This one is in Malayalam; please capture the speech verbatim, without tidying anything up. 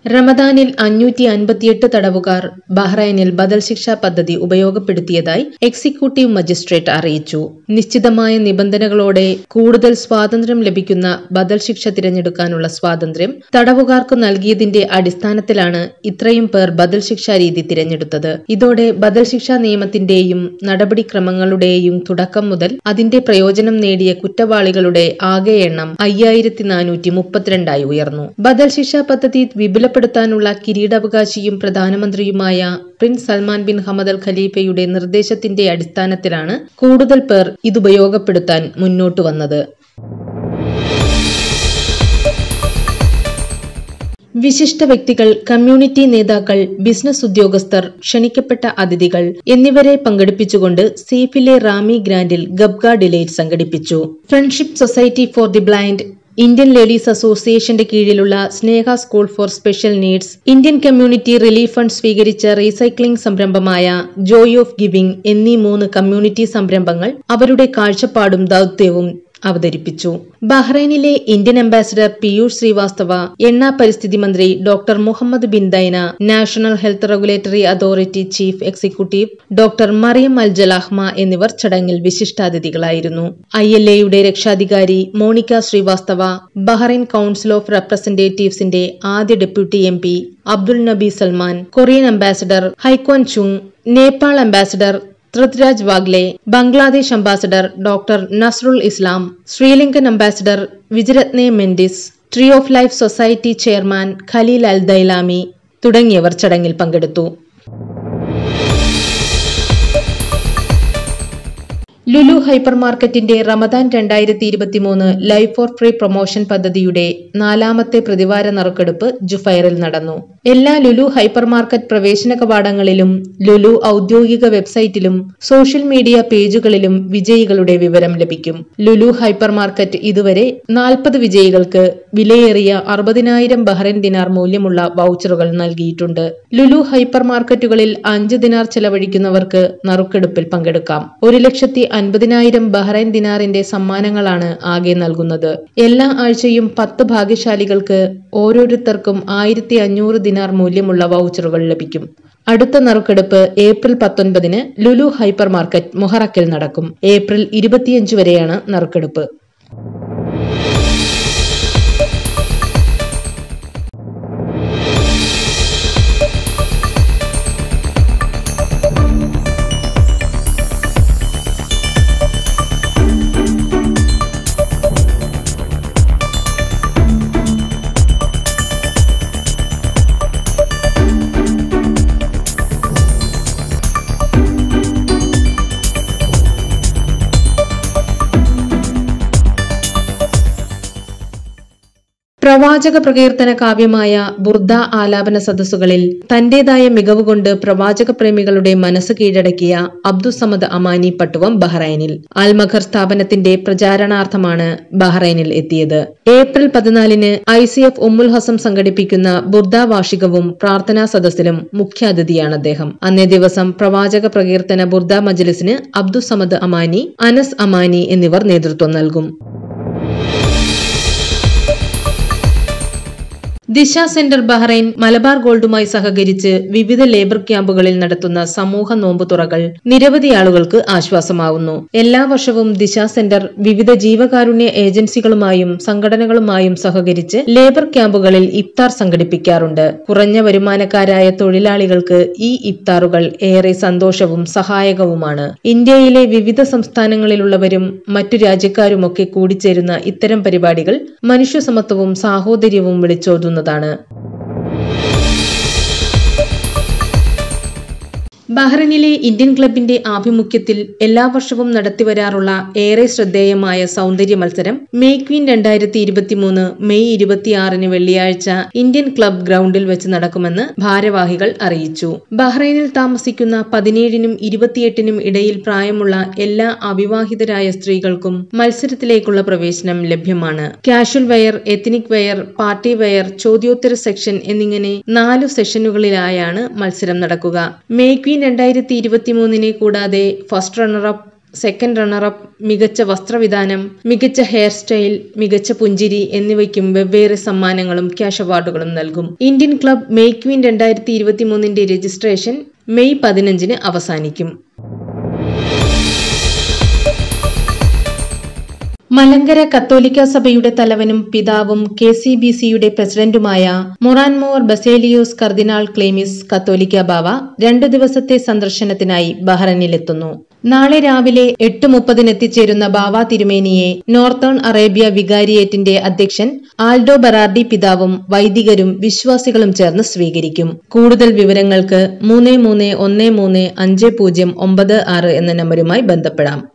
റമദാനിൽ അഞ്ഞൂറ്റി അൻപത്തിയെട്ട് തടവുകാർ ബഹ്റൈനിൽ ബദൽ ശിക്ഷാ പദ്ധതി ഉപയോഗപ്പെടുത്തിയതായി എക്സിക്യൂട്ടീവ് മജിസ്ട്രേറ്റ് അറിയിച്ചു. നിശ്ചിതമായ നിബന്ധനകളോടെ കൂടുതൽ സ്വാതന്ത്ര്യം ലഭിക്കുന്ന ബദൽ ശിക്ഷ തിരഞ്ഞെടുക്കാനുള്ള സ്വാതന്ത്ര്യം തടവുകാർക്ക് നൽകിയതിന്റെ അടിസ്ഥാനത്തിലാണ് ഇത്രയും പേർ ബദൽ ശിക്ഷാ രീതി തിരഞ്ഞെടുത്തത്. ഇതോടെ ബദൽ ശിക്ഷാ നിയമത്തിന്റെയും നടപടിക്രമങ്ങളുടെയും തുടക്കം മുതൽ അതിന്റെ പ്രയോജനം നേടിയ കുറ്റവാളികളുടെ ആകെ എണ്ണം അയ്യായിരത്തി നാനൂറ്റി മുപ്പത്തിരണ്ടായി ഉയർന്നു. ബദൽ ശിക്ഷാ പദ്ധതി വിപുല പ്പെടുത്താനുള്ള കിരീടാവകാശിയും പ്രധാനമന്ത്രിയുമായ prince Salman bin Hamad al ഖലീഫയുടെ നിർദ്ദേശത്തിന്റെ അടിസ്ഥാനത്തിലാണ് കൂടുതൽ പേർ ഇതുപയോഗപ്പെടുത്താൻ മുന്നോട്ടു വന്നത്. വിശിഷ്ട വ്യക്തികൾ, കമ്മ്യൂണിറ്റി നേതാക്കൾ, ബിസിനസ് ഉദ്യോഗസ്ഥർ, ക്ഷണിക്കപ്പെട്ട അതിഥികൾ എന്നിവരെ പങ്കെടുപ്പിച്ചുകൊണ്ട് സീഫിലെ റാമി ഗ്രാൻഡിൽ ഗബ്ഗ ഡിലൈറ്റ് സംഘടിപ്പിച്ചു. Friendship society for the blind, Indian ladies അസോസിയേഷന്റെ കീഴിലുള്ള Sneha school for special needs, Indian community relief fund സ്വീകരിച്ച റീസൈക്ലിംഗ് സംരംഭമായ ജോയ് ഓഫ് ഗിവിംഗ് എന്നീ മൂന്ന് കമ്മ്യൂണിറ്റി സംരംഭങ്ങൾ അവരുടെ കാഴ്ചപ്പാടും ദൗത്യവും അവതരിപ്പിച്ചു. ബഹ്റൈനിലെ ഇന്ത്യൻ അംബാസിഡർ പീയൂഷ് ശ്രീവാസ്തവ, എണ്ണ പരിസ്ഥിതി മന്ത്രി doctor Mohammed bin Daina, national health regulatory authority chief executive doctor Mariam al Jalahma എന്നിവർ ചടങ്ങിൽ വിശിഷ്ടാതിഥികളായിരുന്നു. ഐ എൽ എയുടെ രക്ഷാധികാരി Monika Srivastava, Bahrain council of റെപ്രസെന്റേറ്റീവ്സിന്റെ ആദ്യ deputy M P Abdul Nabi Salman, Korean ambassador Hyekwan Chung, Nepal ambassador Tirthraj Wagle, Bangladesh ambassador doctor Nazrul Islam, Sri Lankan ambassador Wijeratne Mendis, tree of life society chairman Khalil അൽ ദൈലാമി തുടങ്ങിയവർ ചടങ്ങിൽ പങ്കെടുത്തു. ലുലു ഹൈപ്പർ മാർക്കറ്റിന്റെ റമദാൻ രണ്ടായിരത്തി ഇരുപത്തിമൂന്ന് ലൈവ് ഫോർ ഫ്രീ പ്രൊമോഷൻ പദ്ധതിയുടെ നാലാമത്തെ പ്രതിവാര നറുക്കെടുപ്പ് ജുഫൈറിൽ നടന്നു. എല്ലാ ലുലു ഹൈപ്പർ മാർക്കറ്റ് പ്രവേശന കവാടങ്ങളിലും ലുലു ഔദ്യോഗിക വെബ്സൈറ്റിലും സോഷ്യൽ മീഡിയ പേജുകളിലും വിജയികളുടെ വിവരം ലഭിക്കും. ലുലു ഹൈപ്പർ മാർക്കറ്റ് ഇതുവരെ നാൽപ്പത് വിജയികൾക്ക് വിലയേറിയ അറുപതിനായിരം ബഹ്റൈൻ ദിനാർ മൂല്യമുള്ള വൗച്ചറുകൾ നൽകിയിട്ടുണ്ട്. ലുലു ഹൈപ്പർ മാർക്കറ്റുകളിൽ അഞ്ച് ദിനാർ ചെലവഴിക്കുന്നവർക്ക് നറുക്കെടുപ്പിൽ പങ്കെടുക്കാം. ഒരു ലക്ഷത്തി അൻപതിനായിരം ബഹ്റൈൻ ദിനാറിന്റെ സമ്മാനങ്ങളാണ് ആകെ നൽകുന്നത്. എല്ലാ ആഴ്ചയും പത്ത് ഭാഗ്യശാലികൾക്ക് ഓരോരുത്തർക്കും ആയിരത്തി അഞ്ഞൂറ് ദിനാർ മൂല്യമുള്ള വൗച്ചറുകൾ ലഭിക്കും. അടുത്ത നറുക്കെടുപ്പ് ഏപ്രിൽ പത്തൊൻപതിന് ലുലു ഹൈപ്പർ മാർക്കറ്റ് മുഹറക്കിൽ നടക്കും. ഏപ്രിൽ ഇരുപത്തിയഞ്ച് വരെയാണ് നറുക്കെടുപ്പ്. പ്രവാചക പ്രകീർത്തന കാവ്യമായ ബുർദ ആലാപന സദസ്സുകളിൽ തന്റേതായ മികവുകൊണ്ട് പ്രവാചക പ്രേമികളുടെ മനസ്സ് കീഴടക്കിയ അബ്ദുസമദ് അമാനി പട്ടുവം ബഹ്റൈനിൽ അൽമഖർ സ്ഥാപനത്തിന്റെ പ്രചാരണാർത്ഥമാണ് ബഹ്റൈനിൽ എത്തിയത്. ഏപ്രിൽ പതിനാലിന് I C F Ummul Hassam സംഘടിപ്പിക്കുന്ന ബുർദ വാർഷികവും പ്രാർത്ഥനാ സദസ്സിലും മുഖ്യാതിഥിയാണ് അദ്ദേഹം. അന്നേ ദിവസം പ്രവാചക പ്രകീർത്തന ബുർദ മജ്ലിസിന് അബ്ദുസമദ് അമാനി, അനസ് അമാനി എന്നിവർ നേതൃത്വം നൽകും. ദിശ സെന്റർ ബഹ്റൈൻ മലബാർ ഗോൾഡുമായി സഹകരിച്ച് വിവിധ ലേബർ ക്യാമ്പുകളിൽ നടത്തുന്ന സമൂഹ നോമ്പുതുറകൾ നിരവധി ആളുകൾക്ക് ആശ്വാസമാവുന്നു. എല്ലാ വർഷവും ദിശ സെന്റർ വിവിധ ജീവകാരുണ്യ ഏജൻസികളുമായും സംഘടനകളുമായും സഹകരിച്ച് ലേബർ ക്യാമ്പുകളിൽ ഇഫ്താർ സംഘടിപ്പിക്കാറുണ്ട്. കുറഞ്ഞ വരുമാനക്കാരായ തൊഴിലാളികൾക്ക് ഈ ഇഫ്താറുകൾ ഏറെ സന്തോഷവും സഹായകവുമാണ്. ഇന്ത്യയിലെ വിവിധ സംസ്ഥാനങ്ങളിലുള്ളവരും മറ്റു രാജ്യക്കാരുമൊക്കെ കൂടിച്ചേരുന്ന ഇത്തരം പരിപാടികൾ മനുഷ്യസമത്വവും സാഹോദര്യവും വിളിച്ചോതുന്നു. ബഹ്റൈനിലെ ഇന്ത്യൻ ക്ലബിന്റെ ആഭിമുഖ്യത്തിൽ എല്ലാ വർഷവും നടത്തിവരാറുള്ള ഏറെ ശ്രദ്ധേയമായ സൗന്ദര്യ മത്സരം മെയ് ക്വീൻ രണ്ടായിരത്തി ഇരുപത്തിമൂന്ന് മെയ് ഇരുപത്തിയാറിന് വെള്ളിയാഴ്ച ഇന്ത്യൻ ക്ലബ് ഗ്രൗണ്ടിൽ വെച്ച് നടക്കുമെന്ന് ഭാരവാഹികൾ അറിയിച്ചു. ബഹ്റൈനിൽ താമസിക്കുന്ന പതിനേഴിനും ഇരുപത്തിയെട്ടിനും ഇടയിൽ പ്രായമുള്ള എല്ലാ അവിവാഹിതരായ സ്ത്രീകൾക്കും മത്സരത്തിലേക്കുള്ള പ്രവേശനം ലഭ്യമാണ്. Casual wear, ethnic wear, party wear, ചോദ്യോത്തര സെക്ഷൻ എന്നിങ്ങനെ നാലു സെഷനുകളിലായാണ് മത്സരം നടക്കുക. മെയ് ക്വീൻ രണ്ടായിരത്തി ഇരുപത്തിമൂന്നിനെ കൂടാതെ ഫസ്റ്റ് റണ്ണറപ്പ്, സെക്കൻഡ് റണ്ണറപ്പ്, മികച്ച വസ്ത്രവിധാനം, മികച്ച ഹെയർ സ്റ്റൈൽ, മികച്ച പുഞ്ചിരി എന്നിവയ്ക്കും വെവ്വേറെ സമ്മാനങ്ങളും ക്യാഷ് അവാർഡുകളും നൽകും. ഇന്ത്യൻ ക്ലബ് മെയ് ക്വീൻ രണ്ടായിരത്തി ഇരുപത്തിമൂന്നിന്റെ രജിസ്ട്രേഷൻ മെയ് പതിനഞ്ചിന് അവസാനിക്കും. മലങ്കര കത്തോലിക്ക സഭയുടെ തലവനും പിതാവും കെ സി ബി സിയുടെ പ്രസിഡന്റുമായ മൊറാൻമോർ ബസേലിയോസ് കർദിനാൾ ക്ലീമിസ് കത്തോലിക്ക ബാവ രണ്ടു ദിവസത്തെ സന്ദർശനത്തിനായി ബഹ്റൈനിലെത്തുന്നു. നാളെ രാവിലെ എട്ട് മുപ്പതിന് എത്തിച്ചേരുന്ന ബാവ തിരുമേനിയെ നോർത്തേൺ അറേബ്യ വികാരിയേറ്റിന്റെ അധ്യക്ഷൻ ആൽഡോ ബറാർഡി പിതാവും വൈദികരും വിശ്വാസികളും ചേർന്ന് സ്വീകരിക്കും. കൂടുതൽ വിവരങ്ങൾക്ക് മൂന്ന് മൂന്ന് ഒന്ന് മൂന്ന് അഞ്ച് പൂജ്യം ഒമ്പത് ആറ് എന്ന നമ്പരുമായി ബന്ധപ്പെടാം.